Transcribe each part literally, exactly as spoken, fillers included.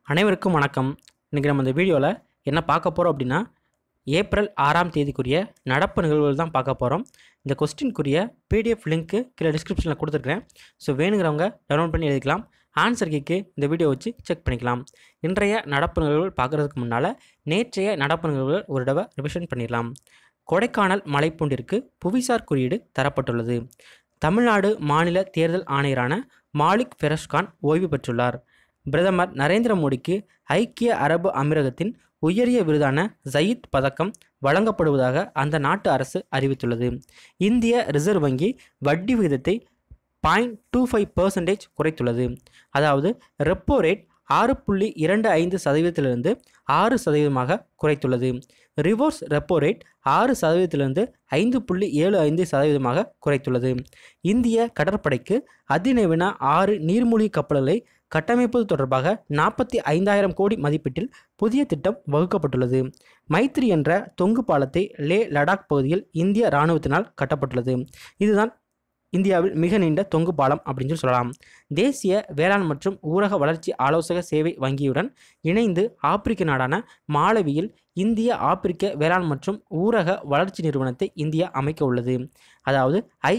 அனைவருக்கும் வணக்கம். இன்றைக்கி நம்ம இந்த வீடியோவில் என்ன பார்க்க போகிறோம் அப்படின்னா, ஏப்ரல் ஆறாம் தேதிக்குரிய நடப்பு நிகழ்வுகள் தான் பார்க்க போகிறோம். இந்த கொஸ்டின்குரிய பிடிஎஃப் லிங்க்கு கீழே டிஸ்கிரிப்ஷனில் கொடுத்துருக்கேன். ஸோ வேணுங்கிறவங்க டவுன்லோட் பண்ணி எழுதிக்கலாம். ஆன்சர் கீக்கு இந்த வீடியோ வச்சு செக் பண்ணிக்கலாம். இன்றைய நடப்பு நிகழ்வுகள் பார்க்குறதுக்கு முன்னால் நேற்றைய நடப்பு நிகழ்வுகள் ஒரு தடவை ரிவிஷன் பண்ணிடலாம். கொடைக்கானல் மலைப்பூண்டிற்கு புவிசார் குறியீடு தரப்பட்டுள்ளது. தமிழ்நாடு மாநில தேர்தல் ஆணையரான மாலிக் ஃபெரோஸ்கான் ஓய்வு பெற்றுள்ளார். பிரதமர் நரேந்திர மோடிக்கு ஐக்கிய அரபு அமீரகத்தின் உயரிய விருதான ஜயீத் பதக்கம் வழங்கப்படுவதாக அந்த நாட்டு அரசு அறிவித்துள்ளது. இந்திய ரிசர்வ் வங்கி வட்டி விகிதத்தை பாயிண்ட் டூ ஃபைவ் பர்சன்டேஜ் குறைத்துள்ளது. அதாவது ரெப்போ ரேட் ஆறு புள்ளி இரண்டு ஐந்து சதவீதத்திலிருந்து ஆறு சதவீதமாக குறைத்துள்ளது. ரிவர்ஸ் ரெப்போ ரேட் ஆறு சதவீதத்திலிருந்து ஐந்து புள்ளி ஏழு ஐந்து சதவீதமாக குறைத்துள்ளது. இந்திய கடற்படைக்கு அதிநவீன ஆறு நீர்மூழ்கி கப்பல்களை கட்டமைப்பது தொடர்பாக நாற்பத்தி ஐந்தாயிரம் கோடி மதிப்பீட்டில் புதிய திட்டம் வகுக்கப்பட்டுள்ளது. மைத்ரி என்ற தொங்கு பாலத்தை லே லடாக் பகுதியில் இந்திய இராணுவத்தினால் கட்டப்பட்டுள்ளது. இதுதான் இந்தியாவில் மிக நீண்ட தொங்கு பாலம் அப்படின்னு சொல்லி சொல்லலாம். தேசிய வேளாண் மற்றும் ஊரக வளர்ச்சி ஆலோசக சேவை வங்கியுடன் இணைந்து ஆப்பிரிக்க நாடான மாலவியில் இந்திய ஆப்பிரிக்க வேளாண் மற்றும் ஊரக வளர்ச்சி நிறுவனத்தை இந்தியா அமைக்க உள்ளது. அதாவது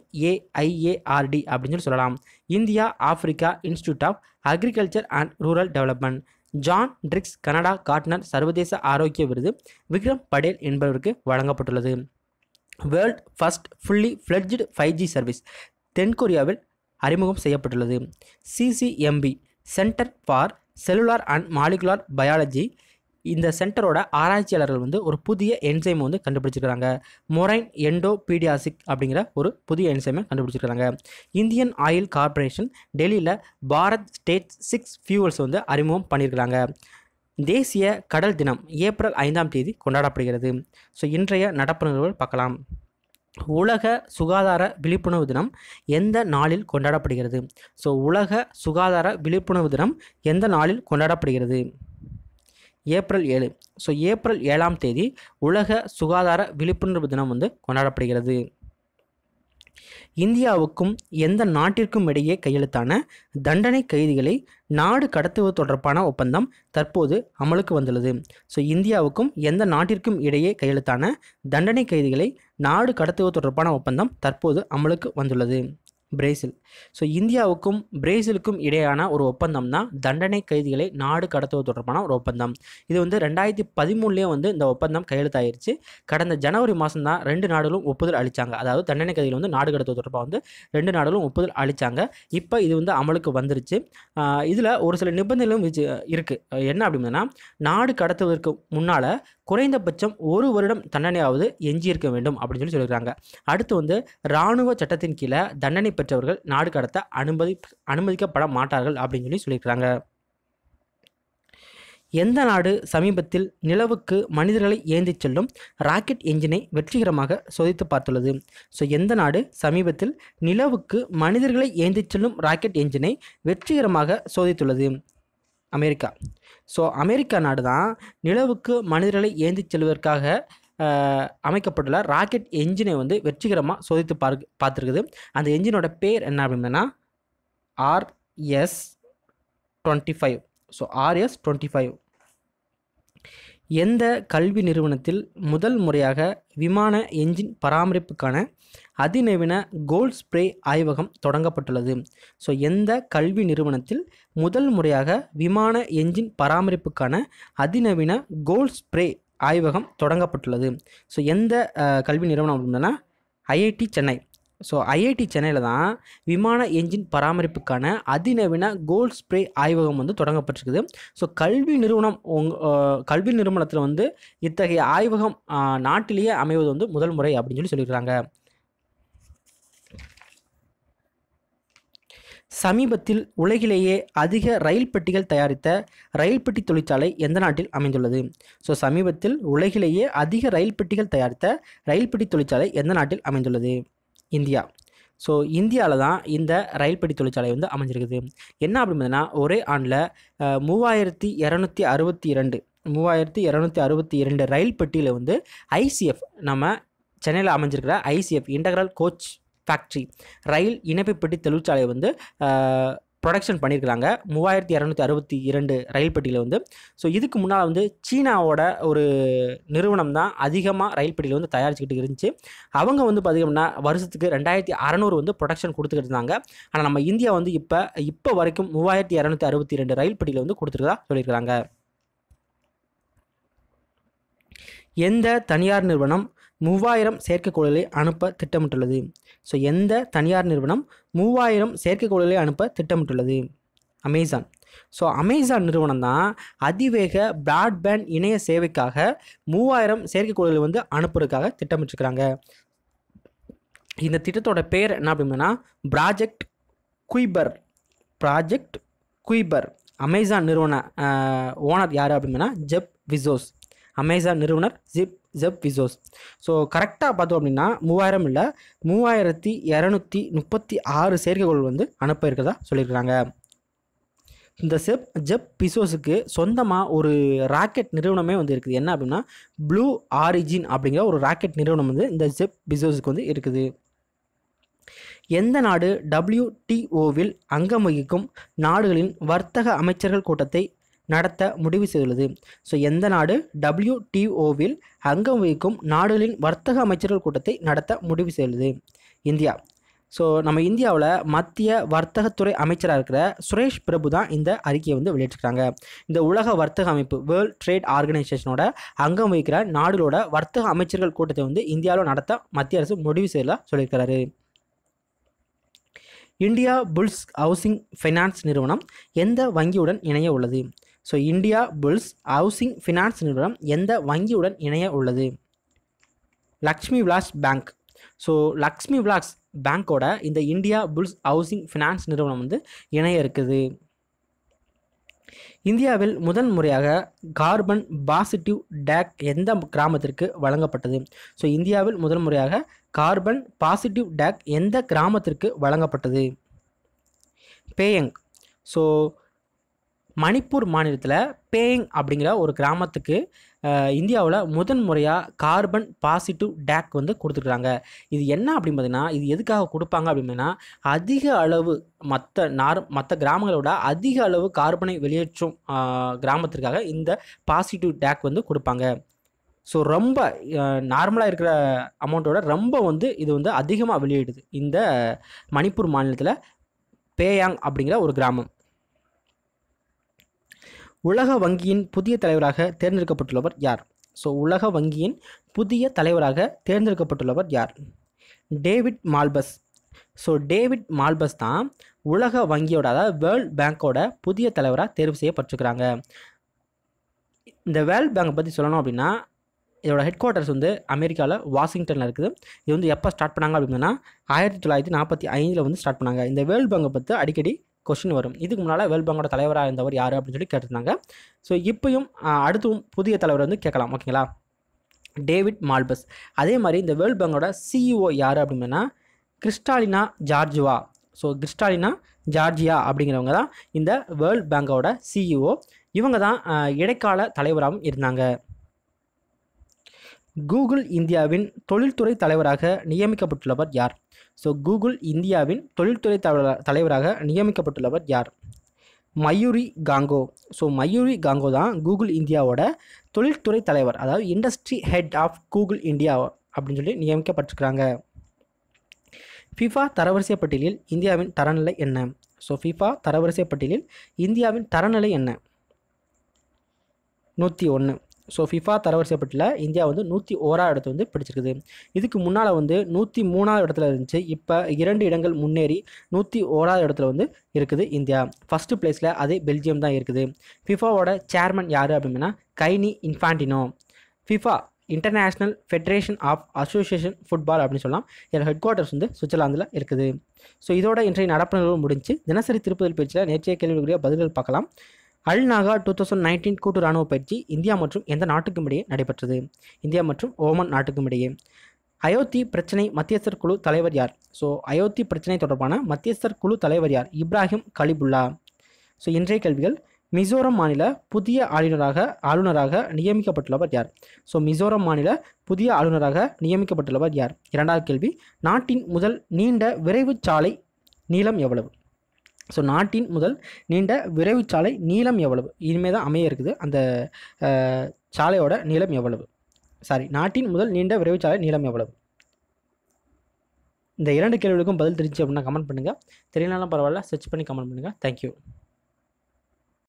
ஐஏஐஏஆர்டி அப்படின்னு சொல்லி சொல்லலாம். India Africa institute of agriculture and rural development. John Dirks Canada Gairdner சர்வதேச ஆரோக்கிய விருது விக்ரம் படேல் என்பவருக்கு வழங்கப்பட்டுள்ளது. World first fully fledged five G service தென்கொரியாவில் அறிமுகம் செய்யப்பட்டுள்ளது. CCMB centre for cellular and molecular biology, இந்த சென்டரோட ஆராய்ச்சியாளர்கள் வந்து ஒரு புதிய என்சைமை வந்து கண்டுபிடிச்சிருக்கிறாங்க. மொரைன் எண்டோபீடியாசிக் அப்படிங்கிற ஒரு புதிய என்சைமை கண்டுபிடிச்சிருக்கிறாங்க. இந்தியன் ஆயில் கார்பரேஷன் டெல்லியில் பாரத் ஸ்டேட் சிக்ஸ் ஃபியூவல்ஸ் வந்து அறிமுகம் பண்ணியிருக்கிறாங்க. தேசிய கடல் தினம் ஏப்ரல் ஐந்தாம் தேதி கொண்டாடப்படுகிறது. ஸோ இன்றைய நடப்பு நிகழ்வுகள் பார்க்கலாம். உலக சுகாதார விழிப்புணர்வு தினம் எந்த நாளில் கொண்டாடப்படுகிறது? ஸோ உலக சுகாதார விழிப்புணர்வு தினம் எந்த நாளில் கொண்டாடப்படுகிறது? ஏப்ரல் ஏழு. ஸோ ஏப்ரல் ஏழாம் தேதி உலக சுகாதார விழிப்புணர்வு தினம் வந்து கொண்டாடப்படுகிறது. இந்தியாவுக்கும் எந்த நாட்டிற்கும் இடையே கையெழுத்தான தண்டனை கைதிகளை நாடு கடத்துவது தொடர்பான ஒப்பந்தம் தற்போது அமலுக்கு வந்துள்ளது. ஸோ இந்தியாவுக்கும் எந்த நாட்டிற்கும் இடையே கையெழுத்தான தண்டனை கைதிகளை நாடு கடத்துவது தொடர்பான ஒப்பந்தம் தற்போது அமலுக்கு வந்துள்ளது. பிரேசில். ஸோ இந்தியாவுக்கும் பிரேசிலுக்கும் இடையான ஒரு ஒப்பந்தம் தான் தண்டனை கைதிகளை நாடு கடத்துவது தொடர்பான ஒரு ஒப்பந்தம். இது வந்து ரெண்டாயிரத்தி பதிமூணுலேயே வந்து இந்த ஒப்பந்தம் கையெழுத்தாயிருச்சு. கடந்த ஜனவரி மாதம் தான் ரெண்டு நாடுகளும் ஒப்புதல் அளித்தாங்க. அதாவது தண்டனை கைதிகள் வந்து நாடு கடத்துவது தொடர்பாக வந்து ரெண்டு நாடுகளும் ஒப்புதல் அளித்தாங்க. இப்போ இது வந்து அமலுக்கு வந்துருச்சு. இதில் ஒரு சில நிபந்தனைகளும் இருக்குது. என்ன அப்படின்னா, நாடு கடத்துவதற்கு முன்னால் குறைந்தபட்சம் ஒரு வருடம் தண்டனையாவது எஞ்சியிருக்க வேண்டும் அப்படின்னு சொல்லி சொல்லியிருக்காங்க. அடுத்து வந்து இராணுவ சட்டத்தின் கீழே தண்டனை பெற்றவர்கள் நாடு கடத்த அனுமதி அனுமதிக்கப்பட மாட்டார்கள் அப்படின்னு சொல்லி சொல்லியிருக்கிறாங்க. எந்த நாடு சமீபத்தில் நிலவுக்கு மனிதர்களை ஏந்திச் செல்லும் ராக்கெட் என்ஜினை வெற்றிகரமாக சோதித்து பார்த்துள்ளது? ஸோ எந்த நாடு சமீபத்தில் நிலவுக்கு மனிதர்களை ஏந்திச் செல்லும் ராக்கெட் என்ஜினை வெற்றிகரமாக சோதித்துள்ளது? அமெரிக்கா. ஸோ அமெரிக்கா நாடு தான் நிலவுக்கு மனிதர்களை ஏந்திச் செல்வதற்காக அமைக்கப்பட்டுள்ள ராக்கெட் என்ஜினை வந்து வெற்றிகரமாக சோதித்து பார்க்க பார்த்துருக்குது. அந்த என்ஜினோட பேர் என்ன அப்படின்னா RS twenty five. So RS twenty five. எந்த கல்வி நிறுவனத்தில் முதல் முறையாக விமான என்ஜின் பராமரிப்புக்கான அதிநவீன கோல்ட் ஸ்ப்ரே ஆய்வகம் தொடங்கப்பட்டுள்ளது? ஸோ எந்த கல்வி நிறுவனத்தில் முதல் முறையாக விமான என்ஜின் பராமரிப்புக்கான அதிநவீன கோல்ட் ஸ்ப்ரே ஆய்வகம் தொடங்கப்பட்டுள்ளது? ஸோ எந்த கல்வி நிறுவனம் அப்படின்னா ஐஐடி சென்னை. ஸோ ஐஐடி சென்னையில் தான் விமான என்ஜின் பராமரிப்புக்கான அதிநவீன கோல்ட் ஸ்ப்ரே ஆய்வகம் வந்து தொடங்கப்பட்டிருக்குது. ஸோ கல்வி நிறுவனம் உங் கல்வி நிறுவனத்தில் வந்து இத்தகைய ஆய்வகம் நாட்டிலேயே அமைவது வந்து முதல் முறை அப்படின்னு சொல்லி சொல்லியிருக்கிறாங்க. சமீபத்தில் உலகிலேயே அதிக ரயில் பெட்டிகள் தயாரித்த ரயில் பெட்டி தொழிற்சாலை எந்த நாட்டில் அமைந்துள்ளது? ஸோ சமீபத்தில் உலகிலேயே அதிக ரயில் பெட்டிகள் தயாரித்த ரயில் பெட்டி தொழிற்சாலை எந்த நாட்டில் அமைந்துள்ளது? இந்தியா. ஸோ இந்தியாவில் தான் இந்த ரயில் பெட்டி தொழிற்சாலை வந்து அமைஞ்சிருக்குது. என்ன அப்படின்னா, ஒரே ஆண்டில் மூவாயிரத்தி இரநூத்தி அறுபத்தி இரண்டு மூவாயிரத்தி இரநூத்தி அறுபத்தி இரண்டு ரயில் பெட்டியில் வந்து ஐசிஎஃப் நம்ம சென்னையில் அமைஞ்சிருக்கிற ஐசிஎஃப் இன்டெக்ரல் கோச் ஃபேக்ட்ரி ரயில் இணைப்பு பெட்டி தொழிற்சாலை வந்து ப்ரொடக்ஷன் பண்ணியிருக்கிறாங்க மூவாயிரத்தி இரநூத்தி அறுபத்தி இரண்டு ரயில் பெட்டியில் வந்து. ஸோ இதுக்கு முன்னால் வந்து சீனாவோட ஒரு நிறுவனம் தான் அதிகமாக ரயில் பெட்டியில் வந்து தயாரிச்சுக்கிட்டு இருந்துச்சு. அவங்க வந்து பார்த்திங்கன்னா வருஷத்துக்கு ரெண்டாயிரத்தி அறநூறு வந்து ப்ரொடக்ஷன் கொடுத்துக்கிட்டு இருந்தாங்க. ஆனால் நம்ம இந்தியா வந்து இப்போ இப்போ வரைக்கும் மூவாயிரத்தி இரநூத்தி அறுபத்தி ரெண்டு ரயில் பெட்டியில் வந்து கொடுத்துருக்கதா சொல்லியிருக்கிறாங்க. எந்த தனியார் நிறுவனம் மூவாயிரம் செயற்கைக்கோள்களை அனுப்ப திட்டமிட்டுள்ளது? ஸோ எந்த தனியார் நிறுவனம் மூவாயிரம் செயற்கைக்கோள்களை அனுப்ப திட்டமிட்டுள்ளது? அமேசான். ஸோ அமேசான் நிறுவனம் தான் அதிவேக பிராட்பேண்ட் இணைய சேவைக்காக மூவாயிரம் செயற்கைக்கோள்களை வந்து அனுப்புறதுக்காக திட்டமிட்டிருக்கிறாங்க. இந்த திட்டத்தோட பேர் என்ன அப்படின்னா project Kuiper. Project Kuiper. Amazon நிறுவன ஓனர் யார் அப்படின்னா ஜெப் பெசோஸ். அமேசான் நிறுவனர் ஜிப் ஜெப் பெசோஸ். ஸோ கரெக்டாக பார்த்தோம் அப்படின்னா மூவாயிரம் இல்லை மூவாயிரத்தி இரநூத்தி முப்பத்தி ஆறு செயற்கைக்கோள் வந்து அனுப்ப இருக்கிறதா சொல்லியிருக்கிறாங்க. இந்த செப் ஜெப் பெசோஸுக்கு சொந்தமாக ஒரு ராக்கெட் நிறுவனமே வந்து இருக்குது. என்ன அப்படின்னா ப்ளூ ஆரிஜின் அப்படிங்கிற ஒரு ராக்கெட் நிறுவனம் வந்து இந்த ஜெப் பெசோஸுக்கு வந்து இருக்குது. எந்த நாடு டபிள்யூடிஓவில் அங்கம் வகிக்கும் நாடுகளின் வர்த்தக அமைச்சர்கள் கூட்டத்தை நடத்த முடிவு செய்துள்ளது? ஸோ எந்த நாடு டபிள்யூடிஓவில் அங்கம் வகிக்கும் நாடுகளின் வர்த்தக அமைச்சர்கள் கூட்டத்தை நடத்த முடிவு செய்துள்ளது? இந்தியா. ஸோ நம்ம இந்தியாவில் மத்திய வர்த்தகத்துறை அமைச்சராக இருக்கிற சுரேஷ் பிரபு தான் இந்த அறிக்கையை வந்து வெளியிட்டிருக்காங்க. இந்த உலக வர்த்தக அமைப்பு வேர்ல்ட் ட்ரேட் ஆர்கனைசேஷனோட அங்கம் வகிக்கிற நாடுகளோட வர்த்தக அமைச்சர்கள் கூட்டத்தை வந்து இந்தியாவில் நடத்த மத்திய அரசு முடிவு செய்யலாம் சொல்லியிருக்கிறாரு. இந்தியா புல்ஸ் ஹவுசிங் ஃபைனான்ஸ் நிறுவனம் எந்த வங்கியுடன் இணைய உள்ளது? So India Bulls housing finance நிறுவனம் எந்த வங்கியுடன் இணைய உள்ளது? லக்ஷ்மி விலாஸ் பேங்க். ஸோ லக்ஷ்மி விலாஸ் பேங்க்கோட இந்த இந்தியா புல்ஸ் ஹவுசிங் ஃபினான்ஸ் நிறுவனம் வந்து இணைய இருக்குது. இந்தியாவில் முதல் முறையாக கார்பன் பாசிட்டிவ் டேக் எந்த கிராமத்திற்கு வழங்கப்பட்டது? ஸோ இந்தியாவில் முதல் முறையாக கார்பன் பாசிட்டிவ் டேக் எந்த கிராமத்திற்கு வழங்கப்பட்டது? பேயங். ஸோ மணிப்பூர் மாநிலத்தில் பேயங் அப்படிங்கிற ஒரு கிராமத்துக்கு இந்தியாவில் முதன் முறையாக கார்பன் பாசிட்டிவ் டேக் வந்து கொடுத்துருக்குறாங்க. இது என்ன அப்படின்னு பார்த்தீங்கன்னா இது எதுக்காக கொடுப்பாங்க அப்படின்னா அதிக அளவு மற்ற நார் மற்ற கிராமங்களோட அதிக அளவு கார்பனை வெளியேற்றும் கிராமத்திற்காக இந்த பாசிட்டிவ் டேக் வந்து கொடுப்பாங்க. ஸோ ரொம்ப நார்மலாக இருக்கிற அமௌண்ட்டோட ரொம்ப வந்து இது வந்து அதிகமாக வெளியிடுது இந்த மணிப்பூர் மாநிலத்தில் பேயாங் அப்படிங்கிற ஒரு கிராமம். உலக வங்கியின் புதிய தலைவராக தேர்ந்தெடுக்கப்பட்டுள்ளவர் யார்? ஸோ உலக வங்கியின் புதிய தலைவராக தேர்ந்தெடுக்கப்பட்டுள்ளவர் யார்? David Malpass. So David Malpass தான் உலக வங்கியோட அதாவது வேர்ல்ட் பேங்கோட புதிய தலைவராக தேர்வு செய்யப்பட்டிருக்கிறாங்க. இந்த வேர்ல்ட் பேங்கை பற்றி சொல்லணும் அப்படின்னா இதோட ஹெட் குவார்ட்டர்ஸ் வந்து அமெரிக்காவில் வாஷிங்டனில் இருக்குது. இது வந்து எப்போ ஸ்டார்ட் பண்ணாங்க அப்படின்னா ஆயிரத்தி தொள்ளாயிரத்தி நாற்பத்தி ஐந்தில் வந்து ஸ்டார்ட் பண்ணாங்க. இந்த வேர்ல்ட் பேங்கை பற்றி அடிக்கடி கொஸ்டின் வரும். இதுக்கு முன்னால் வேர்ல்ட் பேங்கோட தலைவராக இருந்தவர் யார் அப்படின்னு சொல்லி கேட்டிருந்தாங்க. ஸோ இப்போயும் அடுத்தும் புதிய தலைவர் வந்து கேட்கலாம். ஓகேங்களா? David Malpass. அதே மாதிரி இந்த வேர்ல்ட் பேங்கோட சிஇஓ யார் அப்படின்னா Kristalina Georgieva. So Kristalina Georgieva அப்படிங்கிறவங்க தான் இந்த வேர்ல்ட் பேங்கோட சிஇஓ. இவங்க தான் இடைக்கால தலைவராகவும் இருந்தாங்க. கூகுள் இந்தியாவின் தொழில்துறை தலைவராக நியமிக்கப்பட்டுள்ளவர் யார்? ஸோ கூகுள் இந்தியாவின் தொழில்துறை தலைவராக நியமிக்கப்பட்டுள்ளவர் யார்? மயூரி காங்கோ. ஸோ மயூரி காங்கோ தான் கூகுள் இந்தியாவோட தொழில்துறை தலைவர், அதாவது industry head of Google India அப்படின்னு சொல்லி நியமிக்கப்பட்டிருக்கிறாங்க. ஃபிஃபா தரவரிசை பட்டியலில் இந்தியாவின் தரநிலை என்ன? ஸோ ஃபிஃபா தரவரிசை பட்டியலில் இந்தியாவின் தரநிலை என்ன? நூற்றி ஒன்று. ஸோ ஃபிஃபா தரவரிசை பட்டியலில் இந்தியா வந்து நூற்றி ஓராவது இடத்துல வந்து பிடிச்சிருக்குது. இதுக்கு முன்னால் வந்து நூற்றி மூணாவது இடத்துல இருந்துச்சு. இப்போ இரண்டு இடங்கள் முன்னேறி நூற்றி ஓராவது இடத்துல வந்து இருக்குது இந்தியா. ஃபஸ்ட்டு பிளேஸில் அதே பெல்ஜியம் தான் இருக்குது. ஃபிஃபாவோட சேர்மன் யார் அப்படின்னா Gianni Infantino. FIFA international federation of association football அப்படின்னு சொல்லலாம். இதோட ஹெட் குவார்ட்டர்ஸ் வந்து சுவிட்சர்லாந்தில் இருக்குது. ஸோ இதோட இன்றைய நடப்புகளும் முடிஞ்சு. தினசரி திருப்புதல் பயிற்சியில் நேற்றைய கேள்விகளுடைய பதில்கள் பார்க்கலாம். Al Najah two thousand nineteen கூட்டு ராணுவ பயிற்சி இந்தியா மற்றும் எந்த நாட்டுக்கும் இடையே நடைபெற்றது? இந்தியா மற்றும் ஓமன் நாட்டுக்கும் இடையே. அயோத்தி பிரச்சனை மத்தியஸ்தர் குழு தலைவர் யார்? ஸோ அயோத்தி பிரச்சனை தொடர்பான மத்தியஸ்தர் குழு தலைவர் யார்? இப்ராஹிம் கலிபுல்லா. ஸோ இன்றைய கேள்விகள் மிசோரம் மாநில புதிய ஆளுநராக ஆளுநராக நியமிக்கப்பட்டுள்ளவர் யார்? ஸோ மிசோரம் மாநில புதிய ஆளுநராக நியமிக்கப்பட்டுள்ளவர் யார்? இரண்டாவது கேள்வி நாட்டின் முதல் நீண்ட விரைவு சாலை நீளம் எவ்வளவு? ஸோ நாட்டின் முதல் நீண்ட விரைவு சாலை நீளம் எவ்வளவு? இனிமேல் தான் அமைய இருக்குது. அந்த சாலையோட நீளம் எவ்வளவு? சாரி, நாட்டின் முதல் நீண்ட விரைவு சாலை நீளம் எவ்வளவு? இந்த இரண்டு கேள்விகளுக்கும் பதில் தெரிஞ்சு அப்படின்னா கமெண்ட் பண்ணுங்கள். தெரியலனாலும் பரவாயில்ல, சர்ச் பண்ணி கமெண்ட் பண்ணுங்கள். தேங்க்யூ.